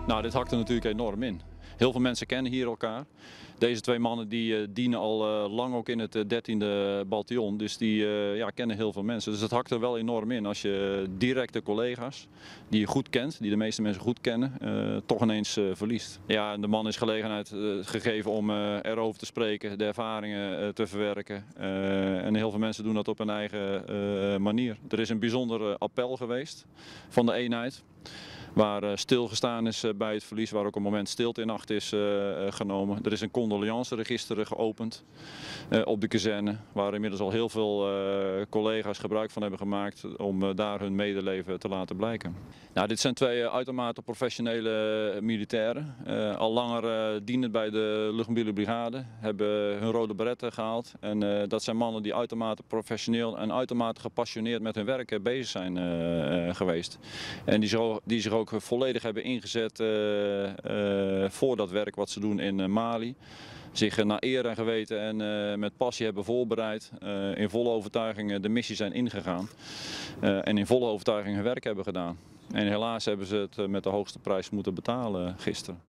Nou, dit hakt er natuurlijk enorm in. Heel veel mensen kennen hier elkaar. Deze twee mannen die dienen al lang ook in het 13e bataljon, dus die kennen heel veel mensen. Dus dat hakt er wel enorm in als je directe collega's, die je goed kent, die de meeste mensen goed kennen, toch ineens verliest. Ja, de man is gelegenheid gegeven om erover te spreken, de ervaringen te verwerken. En heel veel mensen doen dat op hun eigen manier. Er is een bijzonder appel geweest van de eenheid, waar stilgestaan is bij het verlies, waar ook een moment stilte in acht is genomen. Er is een condoleanceregister geopend op de kazerne, waar inmiddels al heel veel collega's gebruik van hebben gemaakt om daar hun medeleven te laten blijken. Nou, dit zijn twee uitermate professionele militairen. Al langer dienend bij de luchtmobiele brigade, hebben hun rode beretten gehaald. En dat zijn mannen die uitermate professioneel en uitermate gepassioneerd met hun werk bezig zijn geweest. En die zich ook volledig hebben ingezet voor dat werk wat ze doen in Mali. Zich naar eer en geweten en met passie hebben voorbereid. In volle overtuiging de missie zijn ingegaan. En in volle overtuiging hun werk hebben gedaan. En helaas hebben ze het met de hoogste prijs moeten betalen gisteren.